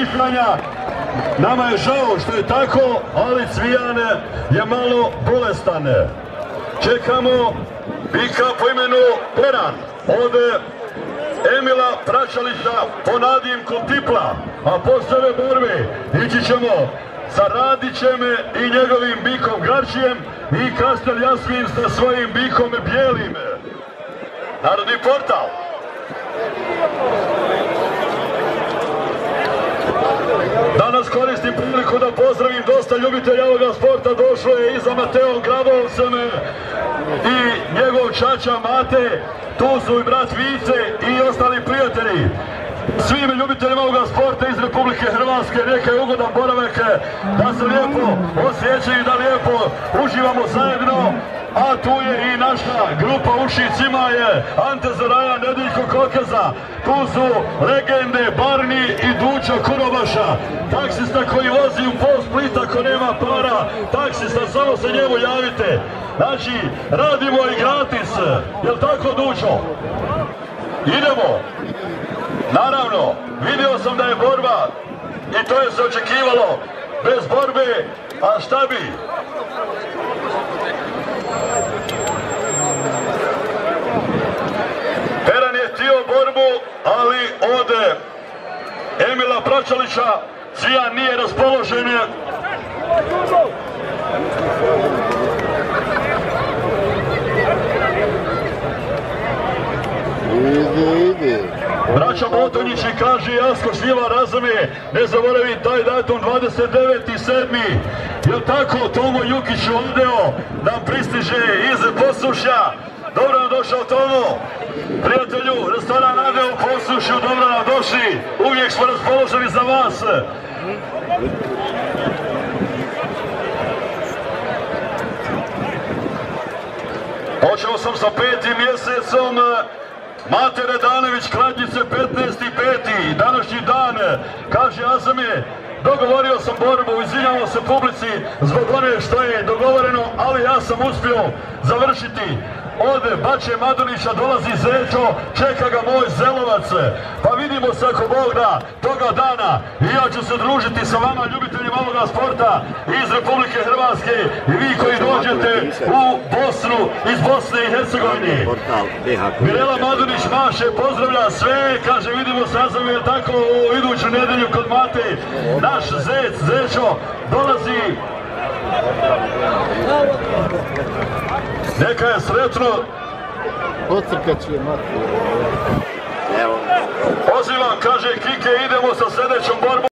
razmišljanja. Nama je žao što je tako, ali Cvijan je malo bolestan. Čekamo bika po imenu Peran od E.Pračalića po nadimku Tipla, a posle ove borbe ići ćemo sa Radićem i njegovim bikom Garčijem i Kastel Jasmin sa svojim bikom Bijelim. Narodni portal. Danas koristim priliku da pozdravim dosta ljubitelja ovoga sporta. Došlo je i za Mateom Grabovcem i njegov čača Mate, tu su i brat Vice i ostali prijatelji. Svim ljubiteljima ovoga sporta iz Republike Hrvatske neka je ugodan boravak, da se lijepo osjećaju i da lijepo uživamo zajedno. A tu je i naša grupa Ušicima je Ante Zaraja, Nedeljko Kokeza. Tu su legende Barni i Duča Kurobaša. Taksista koji vozi u pol Splita ako nema para. Taksista, samo se njemu javite. Znači, radimo i gratis. Jel tako, Dučo? Idemo. Naravno, vidio sam da je borba i to je se očekivalo. Bez borbe, a šta bi? Peran je htio borbu, ali od E.Pračalića Cvijan nije raspoložen. Braća Botonjići kaže Jasko Šljiva razume, ne zaboravi taj datum 29.7. Jel tako, Tomo Jukić odeo nam pristiže iz Posušja. Dobro nam došao Tomo. Prijatelju, restoran Rade u Posušju, dobro nam došli. Uvijek smo raspoloženi za vas. Počeo sam sa 5. mjesecom. Mate Redanović, Kladnjice, 15.5. Današnji dan, kaže Azame, dogovorio sam borbu, izvinjavamo se publici zbog one što je dogovoreno, ali ja sam uspio završiti. Od Bače Madunića dolazi Zečo, čeka ga moj Zelovac. Pa vidimo se ako Bog da toga dana i ja ću se družiti sa vama ljubiteljima ovoga sporta iz Republike Hrvatske i vi koji dođete u Bosnu iz Bosne i Herzegovine. Mirela Madunić maše, pozdravlja sve, kaže vidimo se Azam, je tako u iduću nedelju kod Mate. Naš Zec, Zečo dolazi. Neka je sretno. Pozivam, kaže Kike, idemo sa sljedećom